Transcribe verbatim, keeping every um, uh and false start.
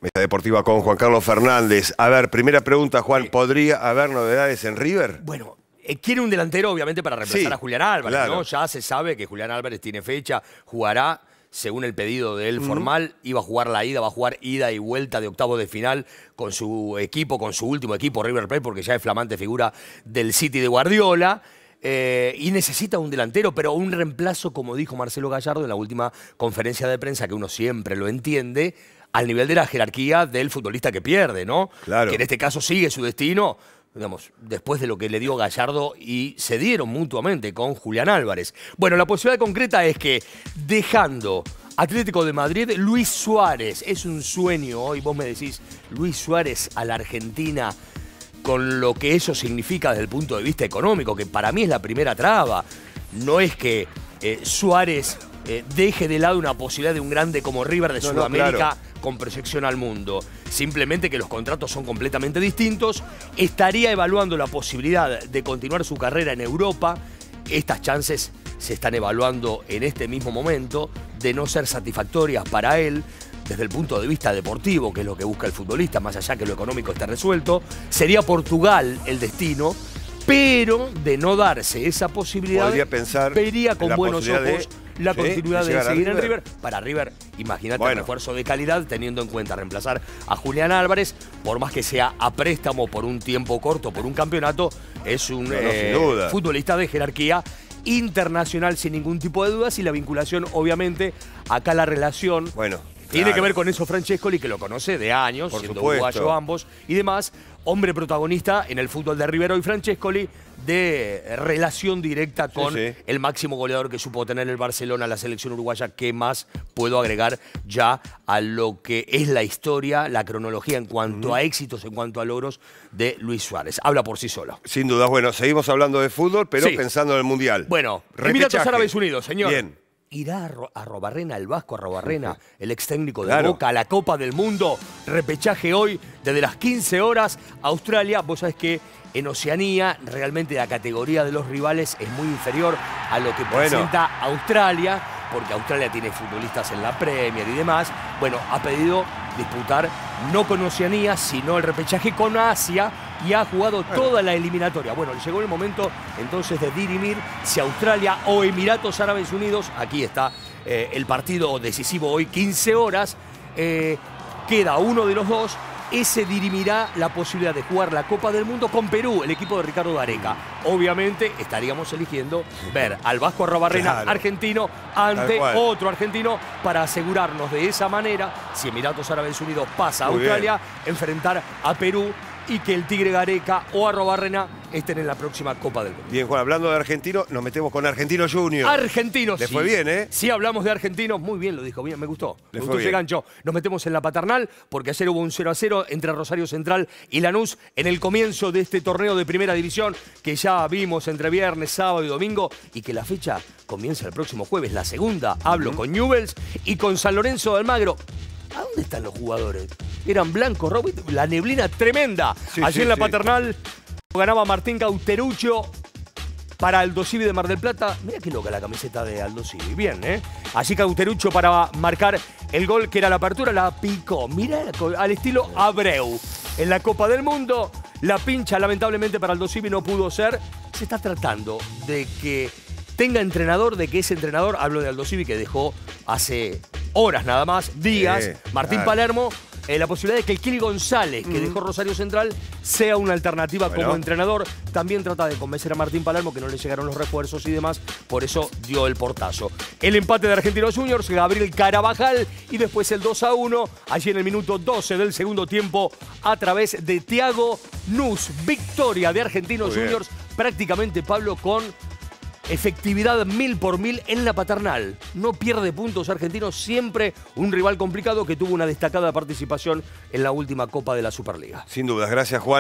Mesa Deportiva con Juan Carlos Fernández. A ver, primera pregunta, Juan, ¿podría haber novedades en River? Bueno, eh, quiere un delantero, obviamente, para reemplazar Sí, a Julián Álvarez, claro. ¿no? Ya se sabe que Julián Álvarez tiene fecha, jugará, según el pedido de él formal, iba a jugar la ida, va a jugar ida y vuelta de octavos de final con su equipo, con su último equipo, River Plate, porque ya es flamante figura del City de Guardiola. Eh, y necesita un delantero, pero un reemplazo, como dijo Marcelo Gallardo en la última conferencia de prensa, que uno siempre lo entiende, al nivel de la jerarquía del futbolista que pierde, ¿no? Claro. Que en este caso sigue su destino, digamos, después de lo que le dio Gallardo y se dieron mutuamente con Julián Álvarez. Bueno, la posibilidad concreta es que dejando Atlético de Madrid, Luis Suárez, es un sueño hoy, vos me decís, Luis Suárez a la Argentina, con lo que eso significa desde el punto de vista económico, que para mí es la primera traba. No es que eh, Suárez eh, deje de lado una posibilidad de un grande como River de No, no, Sudamérica, claro, con proyección al mundo. Simplemente que los contratos son completamente distintos. Estaría evaluando la posibilidad de continuar su carrera en Europa. Estas chances se están evaluando en este mismo momento, de no ser satisfactorias para él desde el punto de vista deportivo, que es lo que busca el futbolista, más allá que lo económico esté resuelto. Sería Portugal el destino, pero de no darse esa posibilidad, podría pensar vería en con la buenos posibilidad ojos de, la ¿sí?, continuidad de de, llegar a seguir en River. River. Para River, imagínate Bueno. un refuerzo de calidad, teniendo en cuenta reemplazar a Julián Álvarez, por más que sea a préstamo por un tiempo corto, por un campeonato, es un No, no, eh, sin duda. futbolista de jerarquía internacional sin ningún tipo de dudas, y la vinculación, obviamente, acá la relación Bueno, tiene claro. que ver con eso Francescoli, que lo conoce de años, Por siendo supuesto. uruguayo ambos, y demás, hombre protagonista en el fútbol de River hoy, Francescoli, de relación directa con Sí, sí. el máximo goleador que supo tener el Barcelona, la selección uruguaya. ¿Qué más puedo agregar ya a lo que es la historia, la cronología en cuanto Uh-huh. a éxitos, en cuanto a logros de Luis Suárez? Habla por sí solo. Sin duda. Bueno, seguimos hablando de fútbol, pero Sí. pensando en el Mundial. Bueno, Repechaje. Emiratos Árabes Unidos, señor. Bien. Irá a, Ro a Robarrena, el vasco a Robarrena, el ex técnico de Claro. Boca, a la Copa del Mundo. Repechaje hoy, desde las quince horas, Australia. Vos sabés que en Oceanía, realmente la categoría de los rivales es muy inferior a lo que Bueno. presenta Australia, porque Australia tiene futbolistas en la Premier y demás. Bueno, ha pedido disputar no con Oceanía, sino el repechaje con Asia, y ha jugado Bueno. toda la eliminatoria. Bueno, llegó el momento entonces de dirimir si Australia o Emiratos Árabes Unidos, aquí está eh, el partido decisivo hoy, quince horas, eh, queda uno de los dos. Ese dirimirá la posibilidad de jugar la Copa del Mundo con Perú, el equipo de Ricardo Gareca. Obviamente estaríamos eligiendo ver al Vasco Arrobarrena, Claro. argentino, Tal ante cual. otro argentino, para asegurarnos de esa manera, si Emiratos Árabes Unidos pasa a Muy Australia, enfrentar a Perú, y que el Tigre Gareca o Arrobarrena estén en la próxima Copa del Mundo. Bien, Juan, hablando de argentino, nos metemos con Argentino Junior. Argentinos. Le sí. fue bien, ¿eh? Sí, hablamos de argentinos. Muy bien, lo dijo bien, me gustó. Le me fue gustó ese bien. gancho. Nos metemos en la paternal, porque ayer hubo un cero a cero entre Rosario Central y Lanús en el comienzo de este torneo de Primera División, que ya vimos entre viernes, sábado y domingo, y que la fecha comienza el próximo jueves, la segunda. Hablo Uh-huh. con Newell's y con San Lorenzo de Almagro. ¿A dónde están los jugadores? Eran blancos, rojo, la neblina tremenda. Sí, Allí sí, en la sí. paternal ganaba Martín Cauteruccio para Aldo Civi de Mar del Plata. Mira qué loca la camiseta de Aldo Civi. Bien, ¿eh? Así Cauteruccio, para marcar el gol que era la apertura, la picó. Mira, al estilo Abreu. En la Copa del Mundo, la pincha lamentablemente para Aldo Civi no pudo ser. Se está tratando de que tenga entrenador, de que ese entrenador, hablo de Aldo Civi, que dejó hace horas nada más, días, Sí, Martín claro. Palermo, eh, la posibilidad de que el Kili González, que dejó Rosario Central, sea una alternativa Bueno. como entrenador. También trata de convencer a Martín Palermo, que no le llegaron los refuerzos y demás, por eso dio el portazo. El empate de Argentinos Juniors, Gabriel Carabajal, y después el dos a uno, allí en el minuto doce del segundo tiempo, a través de Thiago Nus. Victoria de Argentinos Muy bien. Juniors, prácticamente, Pablo, con efectividad mil por mil en la paternal. No pierde puntos Argentinos, siempre un rival complicado que tuvo una destacada participación en la última Copa de la Superliga. Sin dudas. Gracias, Juan.